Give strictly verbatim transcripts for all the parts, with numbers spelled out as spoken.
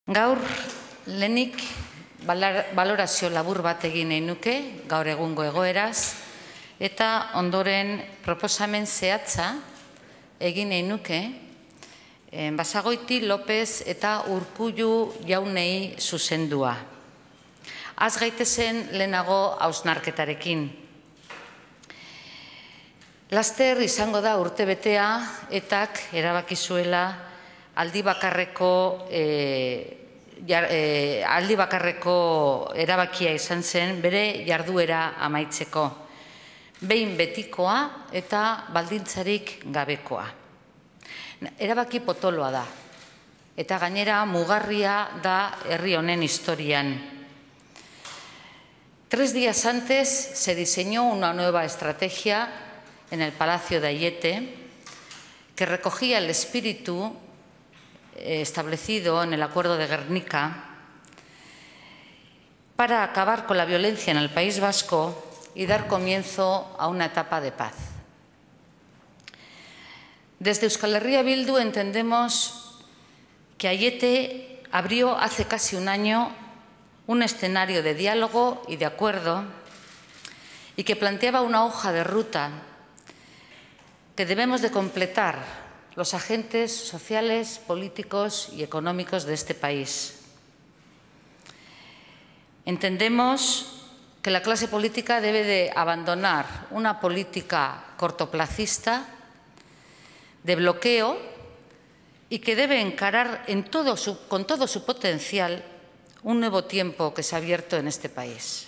Gaur, lehenik balorazio labur bat egin nahi nuke, gaur egungo egoeraz, eta ondoren proposamen zehatza egin nahi nuke, Basagoiti, López eta Urkullu jaunei zuzendua. Az gaitezen lehenago hausnarketarekin. Laster izango da urtebetea etak erabaki zuela aldi bakarreko aldi bakarreko erabakia izan zen bere jarduera amaitzeko. Behin betikoa eta baldintzarik gabekoa. Erabaki potoloa da, eta gainera mugarria da herri honen historian. Tres días antes se diseñó una nueva estrategia en el Palacio de Aiete que recogía el espíritu establecido en el Acuerdo de Gernika para acabar con la violencia en el País Vasco y dar comienzo a una etapa de paz. Desde Euskal Herria Bildu entendemos que Aiete abrió hace casi un año un escenario de diálogo y de acuerdo y que planteaba una hoja de ruta que debemos de completar los agentes sociales, políticos y económicos de este país. Entendemos que la clase política debe de abandonar una política cortoplacista de bloqueo y que debe encarar en todo su, con todo su potencial un nuevo tiempo que se ha abierto en este país.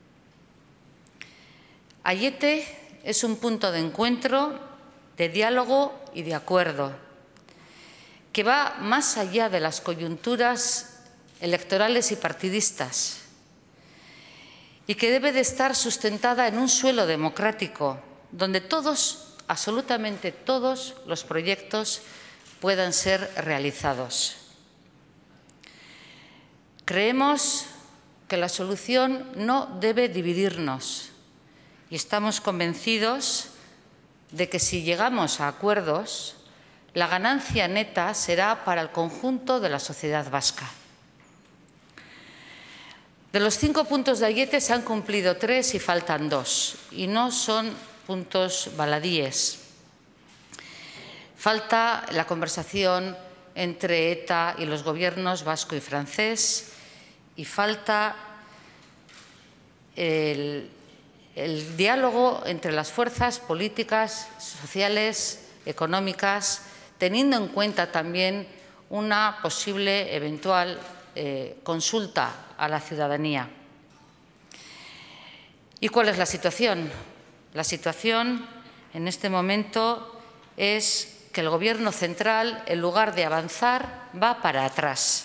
Aiete es un punto de encuentro, de diálogo y de acuerdo, que va más allá de las coyunturas electorales y partidistas y que debe de estar sustentada en un suelo democrático donde todos, absolutamente todos los proyectos puedan ser realizados. Creemos que la solución no debe dividirnos y estamos convencidos de que si llegamos a acuerdos, la ganancia neta será para el conjunto de la sociedad vasca. De los cinco puntos de Aiete se han cumplido tres y faltan dos, y no son puntos baladíes. Falta la conversación entre ETA y los gobiernos vasco y francés, y falta el El diálogo entre las fuerzas políticas, sociales, económicas, teniendo en cuenta también una posible eventual eh, consulta a la ciudadanía. ¿Y cuál es la situación? La situación en este momento es que el Gobierno central, en lugar de avanzar, va para atrás.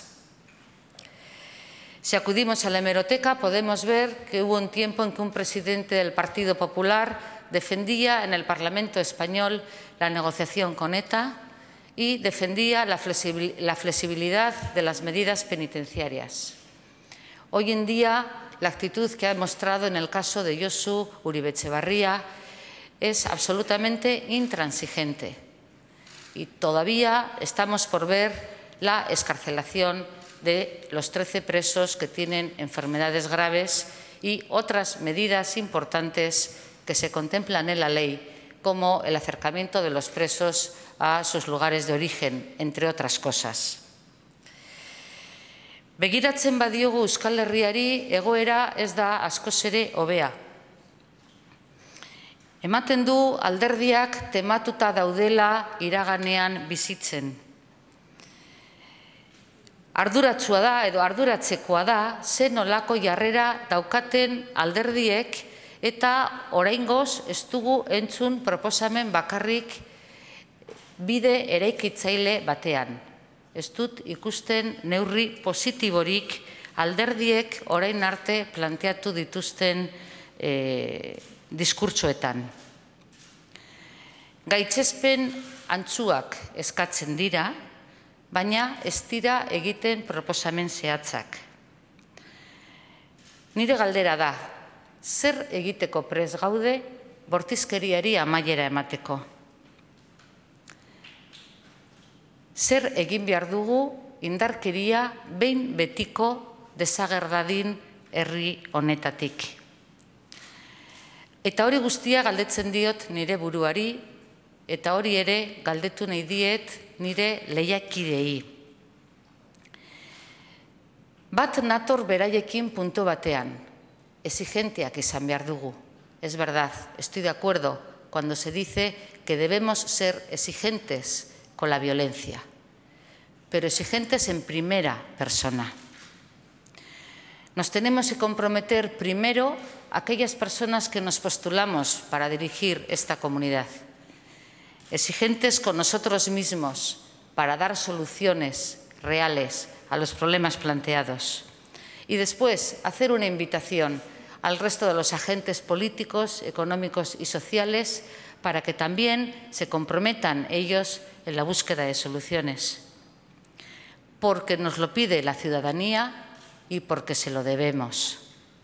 Si acudimos a la hemeroteca podemos ver que hubo un tiempo en que un presidente del Partido Popular defendía en el Parlamento español la negociación con ETA y defendía la flexibilidad de las medidas penitenciarias. Hoy en día la actitud que ha mostrado en el caso de Josu Uribe Etxebarria es absolutamente intransigente y todavía estamos por ver la excarcelación de los trece presos que tienen enfermedades graves y otras medidas importantes que se contemplan en la ley, como el acercamiento de los presos a sus lugares de origen, entre otras cosas. Begiratzen badiogu Euskal Herriari egoera ez da askoz ere hobea. Ematen du alderdiak tematuta daudela iraganean bizitzen. Arduratsua da edo arduratzekoa da ze nolako jarrera daukaten alderdiek eta oraingoz ez dugu entzun proposamen bakarrik bide eraikitzaile batean. Ez dut ikusten neurri positiborik alderdiek orain arte planteatu dituzten eh, diskurtsoetan. Gaitzespen antzuak eskatzen dira, baina ez dira egiten proposamen zehatzak. Nire galdera da, zer egiteko prest gaude bortizkeriari amaiera emateko? Zer egin behar dugu indarkeria behin betiko desagerdadin herri honetatik. Eta hori guztia galdetzen diot nire buruari, eta hori ere galdetu nahi diet nire lehiakidei. Bat nator beraiekin puntu batean, exigenteak izan behar dugu. Es verdad, estoy de acuerdo cuando se dice que debemos ser exigentes con la violencia, pero exigentes en primera persona. Nos tenemos que comprometer primero a aquellas personas que nos postulamos para dirigir esta comunidad, exigentes con nosotros mismos para dar soluciones reales a los problemas planteados y después hacer una invitación al resto de los agentes políticos, económicos y sociales para que también se comprometan ellos en la búsqueda de soluciones, porque nos lo pide la ciudadanía y porque se lo debemos.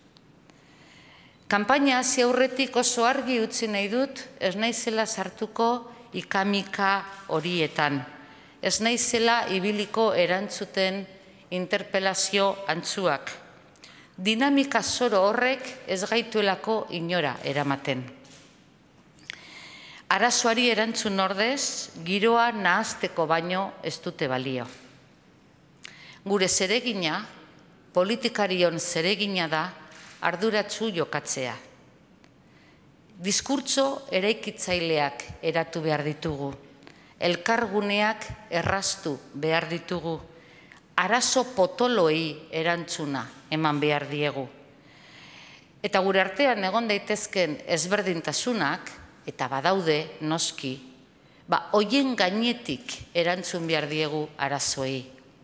Kanpaina hasi aurretik oso argi utzi nahi dut, ez naizela sartuko ikamika horietan, ez naizela ibiliko erantzuten interpelazio antzuak. Dinamika zoro horrek ez gaituelako inora eramaten. Arazoari erantzun ordez, giroa nahazteko baino ez dute balio. Gure zeregina, politikarion zeregina da, arduratsu jokatzea. Diskurtso eraikitzaileak eratu behar ditugu, elkarguneak erraztu behar ditugu, arazo potoloei erantzuna eman behar diegu. Eta gure artean egon daitezken ezberdintasunak, eta badaude noski, ba hoien gainetik erantzun behar diegu arazoei.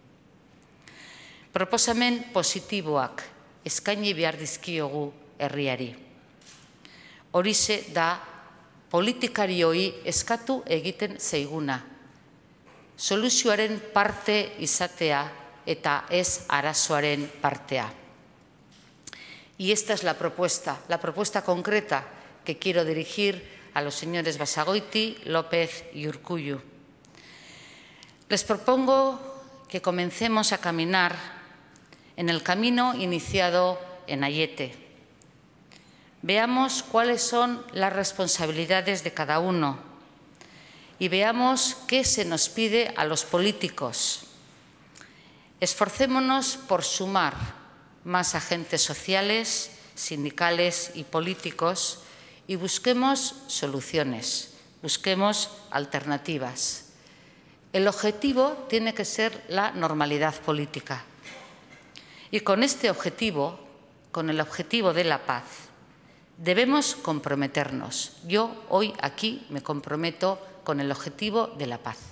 Proposamen positiboak eskaini behar dizkiogu herriari. Horixe da politikarioi eskatu egiten zaiguna. Soluzioaren parte izatea eta ez arazoaren partea. Y esta es la propuesta, la propuesta concreta que quiero dirigir a los señores Basagoiti, López y Urkullu. Les propongo que comencemos a caminar en el camino iniciado en Aiete. Veamos cuáles son las responsabilidades de cada uno y veamos qué se nos pide a los políticos. Esforcémonos por sumar más agentes sociales, sindicales y políticos y busquemos soluciones, busquemos alternativas. El objetivo tiene que ser la normalidad política. Y con este objetivo, con el objetivo de la paz, debemos comprometernos. Yo hoy aquí me comprometo con el objetivo de la paz.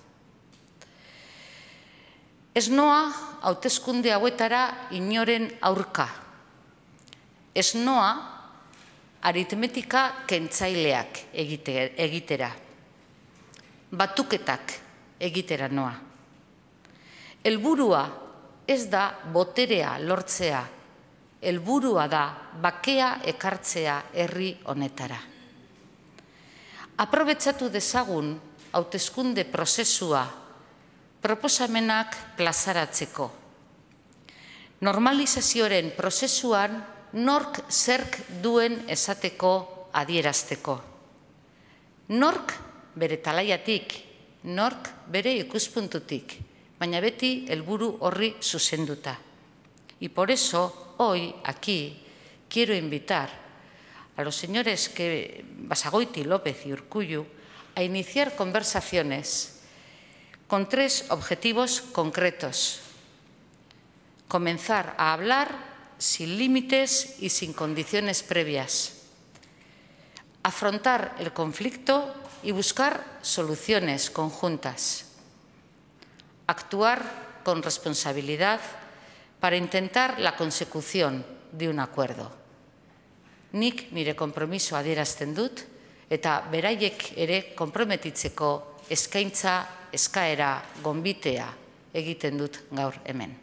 Ez noa hauteskunde hauetara inoren aurka. Ez noa aritmetika kentzaileak egitera. Batuketak egitera noa. Helburua ez da boterea lortzea, helburua da bakea ekartzea herri honetara. Aprobetxatu dezagun hauteskunde prozesua proposamenak plazaratzeko. Normalizazioaren prozesuan nork zerk duen esateko adierazteko. Nork bere talaiatik, nork bere ikuspuntutik, baina beti helburu horri zuzenduta. Y por eso, hoy, aquí, quiero invitar a los señores que, Basagoiti, López y Urkullu a iniciar conversaciones con tres objetivos concretos. Comenzar a hablar sin límites y sin condiciones previas. Afrontar el conflicto y buscar soluciones conjuntas. Actuar con responsabilidad para intentar la consecución de un acuerdo. Nik nire konpromiso adierazten dut eta beraiek ere konprometitzeko eskaintza, eskaera, gonbitea egiten dut gaur hemen.